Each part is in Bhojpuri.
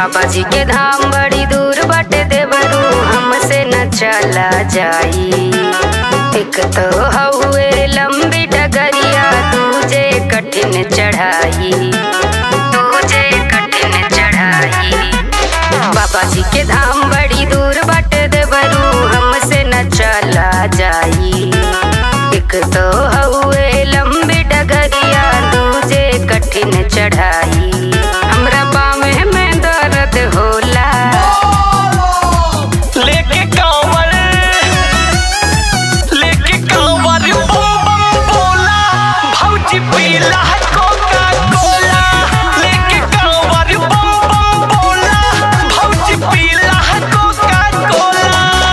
बाबा जी के धाम बड़ी दूर बटे देवरू, हमसे न चला जाई। एक तो हउए लंबी डगरिया, तुझे कठिन चढ़ाई, तुझे कठिन चढ़ाई। बाबा जी के धाम बड़ी दूर बटे देवरू, हमसे न चला जाई। एक तो हउए लंबी डगरिया, तुझे कठिन चढ़ाई। हमरा पाँव में दर्द होला, लेके कांवर बम बम बोला, भौजी पीला कोका कोला। लेके कांवर बम बम बोला, भौजी पीला कोका कोला।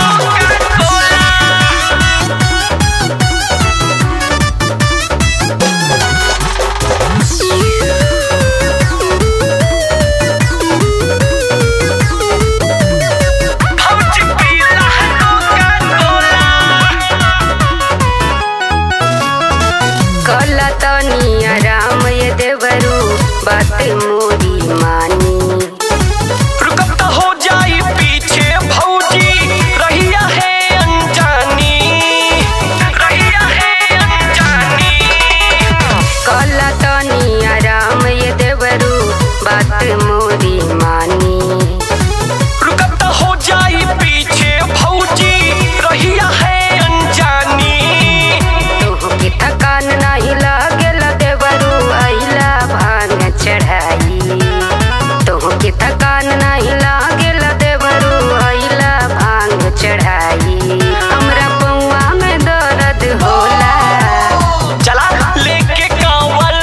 कला तनी आराम ये देवरू, बात मोरी मानी। रुकब तो हो जाई पीछे भौजी, रहिया है अनजानी, रहिया है अनजानी। कला तनी आराम ये देवरू, बात मोरी मानी। रुकब तो हो जाई पीछे भौजी, रहिया है अनजानी। तोहके थकान नहीं लागे देवरू, अइला भांग चढ़ाई। तोहके थकान नहीं लागे देवरू, अइला भांग चढ़ाई। हमरा पौआ में दर्द होला, चला लेके कांवर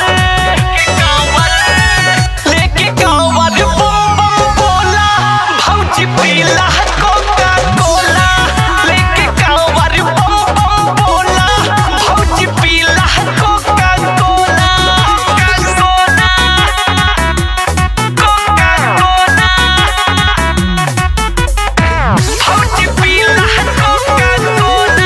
बम बम बोला, भौजी पीला कोका कोला। लेके कांवर बम बम बोला, भौजी पीला कोका कोला। कोका कोला, भौजी पीला कोका कोला।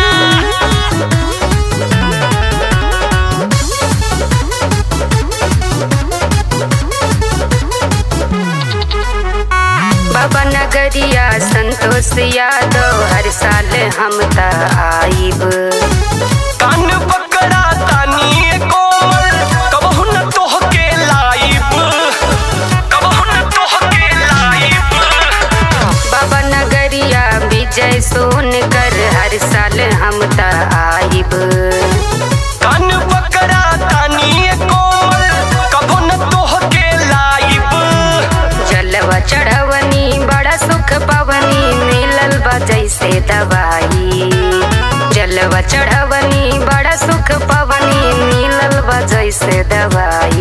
बाबा नगरिया संतोष यादव, हर साल हम त आइब। कान पकड़ा तानी कोमल, कबहू न तोहके लाइब, कबहू न तोहके लाइब। बाबा नगरिया विजय सोनकर, हर साल हम त आइब। कान पकड़ा तानी कोमल, कबहू न तोहके लाइब। जलवा चढ़वनी बड़ा सुख पवनी, मिलल बा जैसे दवाई। जलवा चढ़वनी बड़ा सुख पवनी, मिलल बा जैसे दवाई।